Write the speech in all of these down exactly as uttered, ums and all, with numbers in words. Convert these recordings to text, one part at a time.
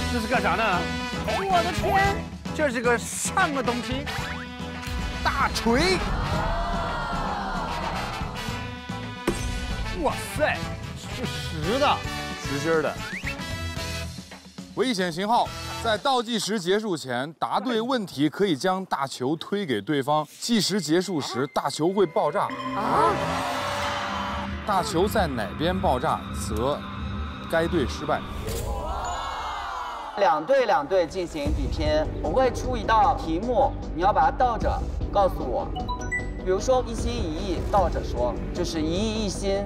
这是干啥呢？ 我的天， 这是个什么东西？大锤！哇塞，是实的，实心的。 危险信号。 在倒计时结束前，答对问题可以将大球推给对方。计时结束时，大球会爆炸。啊！大球在哪边爆炸，则该队失败。 两队两队进行比拼，我会出一道题目，你要把它倒着告诉我。比如说一心一意，倒着说就是一意一心。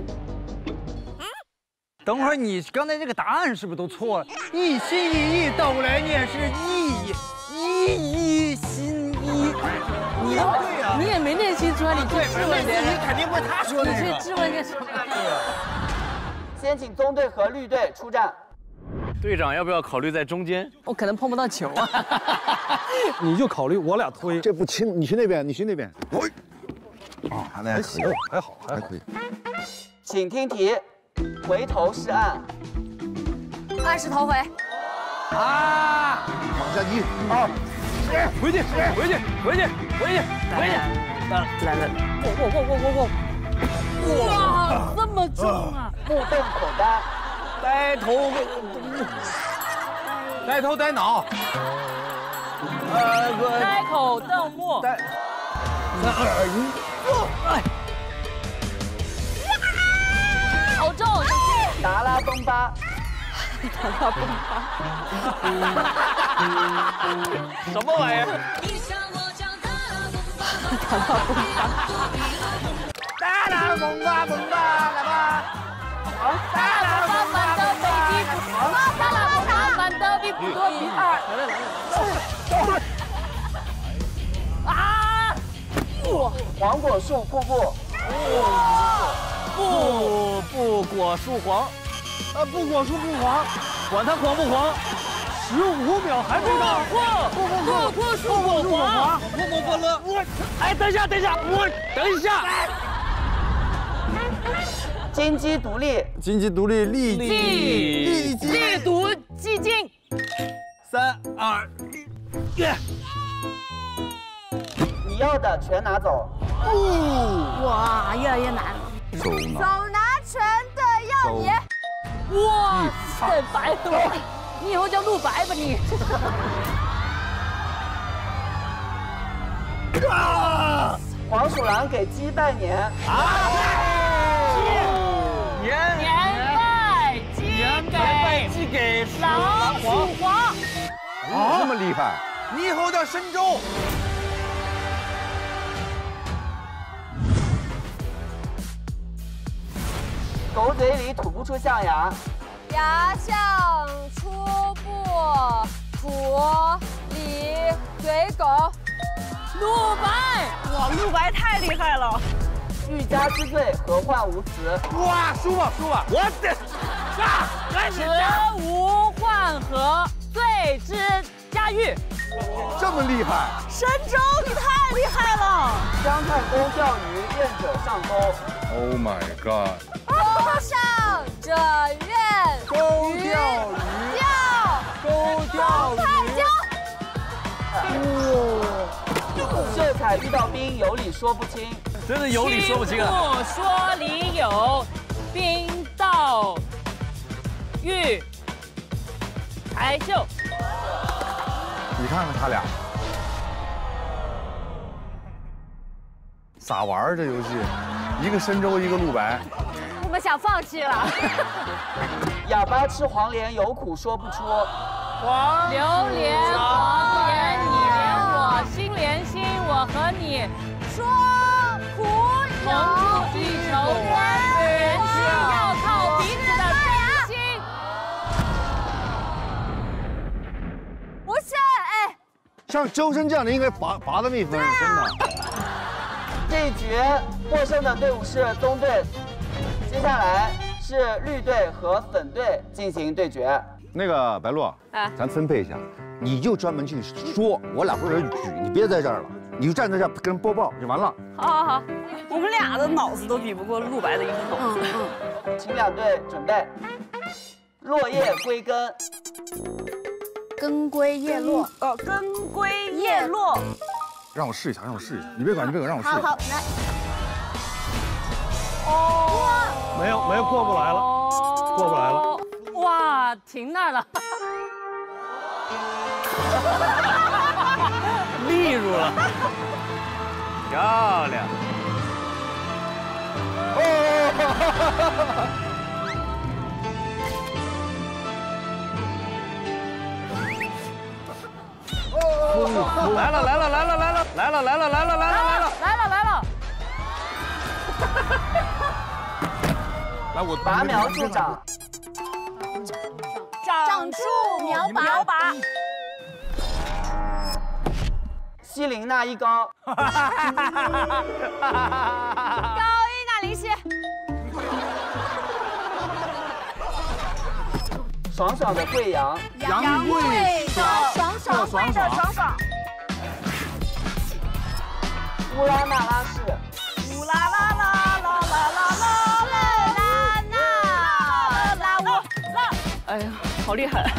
等会儿你刚才这个答案是不是都错了？一心一意倒过来念是一一一心一，你对呀， 你也没念清楚啊！你去质问别人， 你肯定不是他说的。 你去质问个什么？ 先请棕队和绿队出战。 队长要不要考虑在中间？ 我可能碰不到球啊。 你就考虑我俩推， 这不轻，你去那边，你去那边。我， 啊，还还行，还好，还可以。 请听题。 回头是岸， 岸是头回。 啊！往下一、二， 回去，回去，回去，回去，回去。来了， 我我我我我我。哇，这么重啊！ 目瞪口呆， 呆头，呆头呆脑。呃， 呆口瞪目。 呆。三二一，哎。 好重！ 达拉崩巴， 达拉崩巴， 什么玩意儿？ 达拉崩巴， 达拉崩巴崩巴，来吧！ 达拉崩巴的飞机，达拉崩巴版的比普多比二。啊！ 哇！黄果树瀑布。 哇！ 不不果树黄，呃不果树不黄，管它黄不黄，十五秒还不到。不不不不果树不黄，不不不乐。我哎，等一下等一下，我等一下。 金鸡独立， 金鸡独立，立立立立独寂静。 三二一， 你要的全拿走。 哇，越来越难了。 手拿全的要你！ 哇塞，白了我！你以后叫陆白吧你！ 啊！黄鼠狼给鸡拜年啊！ 鸡年年拜鸡给鸡给老鼠黄。 啊，这么厉害！ 你以后叫神州。 狗嘴里吐不出象牙， 牙象出不吐里嘴狗。 陆白，哇，陆白太厉害了！ 欲加之罪，何患无辞？ 哇，输吧输吧，我得啊，来辞无患何，罪之佳玉。 这么厉害！ 神州，你太厉害了！ 姜太公钓鱼，愿者上钩。 Oh my god！ 钩上者愿钩钓鱼， 钓钩钓鱼。 哇！秀才遇到兵，有理说不清。 真的有理说不清啊！ 不说理有，兵到玉才秀。 你看看他俩，咋玩儿这游戏？一个深州，一个陆白。 我们想放弃了。 哑巴吃黄连，有苦说不出。 黄榴莲黄连，你连我心连心，我和你说苦同出一仇，人心要靠彼此的真心。 不是，哎， 像周深这样的应该罚罚他们一分，真的。 这一局获胜的队伍是棕队，接下来是绿队和粉队进行对决。 那个白鹿， 啊咱分配一下，你就专门去说，我俩负责举，你别在这儿了，你就站在这儿跟人播报就完了。 好好好，我们俩的脑子都比不过陆白的一个脑子。嗯嗯。 请两队准备，落叶归根。 根归叶落。 哦，根归叶落。 让我试一下，让我试一下，你别管，你别管，让我试一下。 好好来。 哦， 没有没有过不来了，过不来了。 哇，停那儿了。 立住了，漂亮。 来了来了来了来了来了来了来了来了来了来了来了。 来，我拔苗助长， 长树苗拔苗拔。 西林那一高， 高一那林夕， 爽爽的贵阳， 杨贵爽爽贵的爽爽。 乌拉那拉氏， 乌啦啦啦啦啦啦啦啦啦啦我啦！哎呀，好厉害！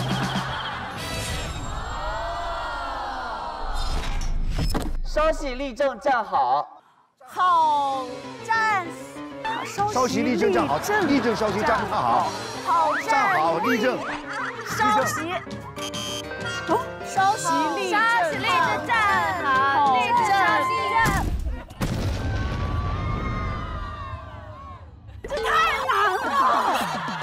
稍息立正站好， 好站， 稍息立正站好，立正稍息站好， 好站好立正， 稍息，稍息立正， 稍息立正站好，立正稍息站。 这太难了，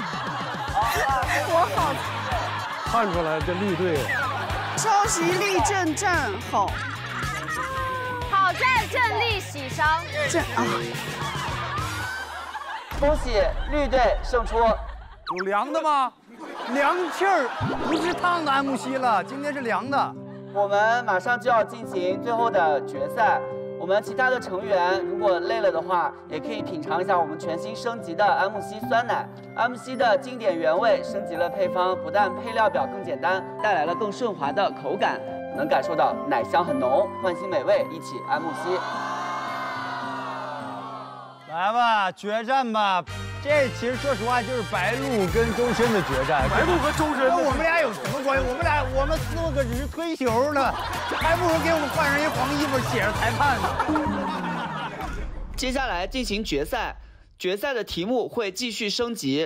我好看出来这绿队， 稍息立正站好， 好站正立喜商。 站啊！ 恭喜绿队胜出。 有凉的吗？凉气儿，不是烫的安慕希了，今天是凉的。 我们马上就要进行最后的决赛，我们其他的成员如果累了的话，也可以品尝一下我们全新升级的安慕希酸奶。安慕希的经典原味升级了配方，不但配料表更简单，带来了更顺滑的口感，能感受到奶香很浓，焕新美味，一起安慕希。 来吧，决战吧！这其实说实话就是白鹿跟周深的决战。白鹿和周深，跟我们俩有什么关系？我们俩我们四个只是推球呢，还不如给我们换上一黄衣服，写着裁判呢。 接下来进行决赛，决赛的题目会继续升级。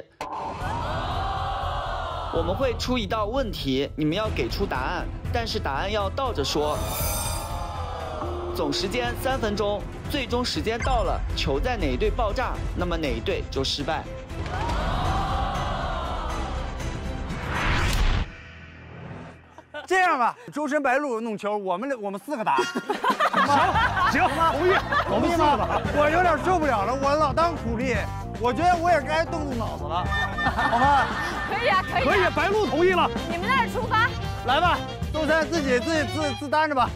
我们会出一道问题，你们要给出答案，但是答案要倒着说。总时间三分钟，最终时间到了，球在哪一队爆炸，那么哪一队就失败。 这样吧，周深、白鹿弄球，我们我们四个打。 行行，同意，我们四个打。 我有点受不了了，我老当苦力，我觉得我也该动动脑子了，好吗？ 可以啊，可以、啊。 可以，白鹿同意了。 你们那儿出发。 来吧，周深自己自己自自担着吧。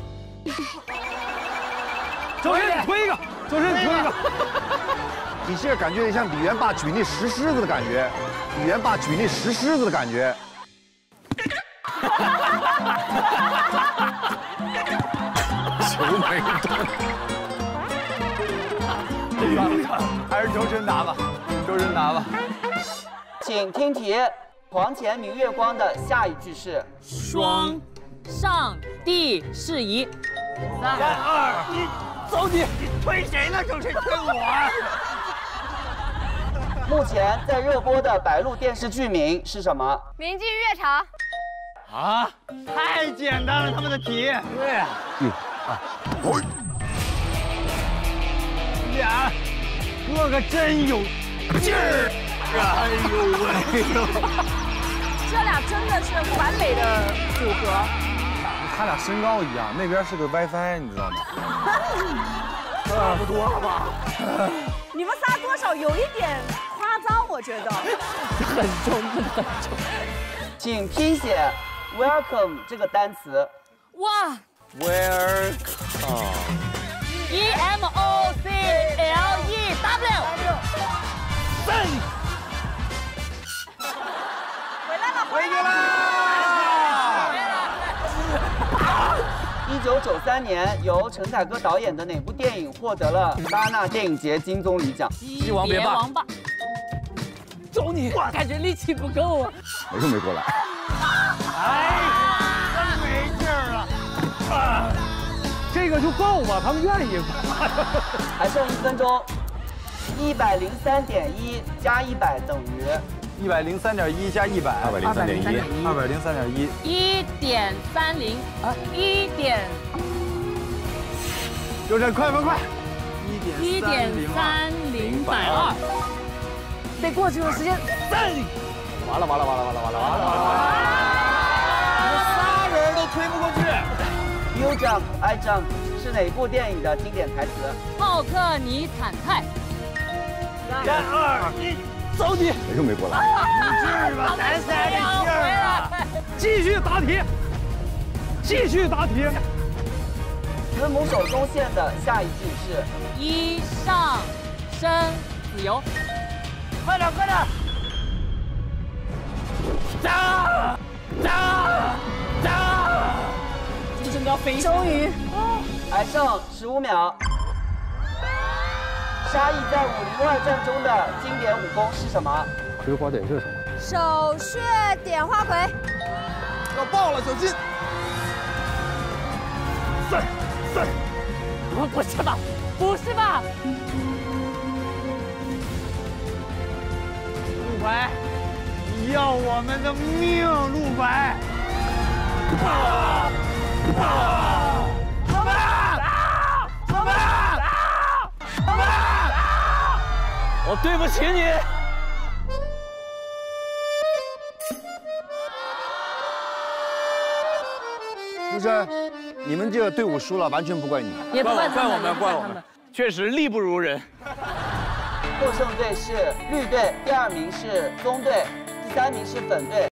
周深，你推一个，周深，你推一个。 你现在感觉像李元霸举那石狮子的感觉，李元霸举那石狮子的感觉。 球没动。 还是周深拿吧，周深拿吧。 请听题：床前明月光的下一句是？ 双上帝适宜。 三二一，走你！你推谁呢？周深推我。 目前在热播的白鹿电视剧名是什么？ 明镜乐茶。 啊，太简单了，他们的题。对啊。 一、二、 俩，哥可真有劲儿！哎呦喂！ 这俩真的是完美的组合。 他俩身高一样，那边是个 WiFi， 你知道吗？ 差不多吧。 你们仨多少有一点夸张，我觉得。 很重，真的很重。 请拼写 welcome 这个单词。 哇 Welcome。 ，E M O C L E W。 赞。 回来了， 回去啦！ 一九九三年，由陈凯歌导演的哪部电影获得了戛纳电影节金棕榈奖？ 鸡王别王八。走你！感觉力气不够啊。 为什么没过来？ 哎。 就够吧，他们愿意。 还剩一分钟，一百零三点一加一百等于一百零三点一加一百， 二百零三点一， 二百零三点一， 一点三零啊，一点就这，快快快！ 一点三零百二，得过去的时间。 完了完了完了完了完了完了完了！你们仨人都推不过去。 You jump, I jump 是哪部电影的经典台词？ 浩克尼坦泰。 三二一，走你！ 谁又没过来？ 是吧？咱仨这劲儿啊！ 继续答题，继续答题。 子母手中线的下一句是一上升自由。 快点快点！炸炸炸！ 这整个飞终于， 还剩十五秒。沙溢在《武林外传》中的经典武功是什么？ 葵花点穴手。 手穴点花魁。 要爆了，小金！ 三三， 不不是吧？不是吧？ 陆白，你要我们的命，陆白！啊啊！老板！老板！老板！ 我对不起你。 不是，你们这个队伍输了，完全不怪你。 也不怪怪我们，怪我们，确实力不如人。 获胜队是绿队，第二名是棕队，第三名是粉队。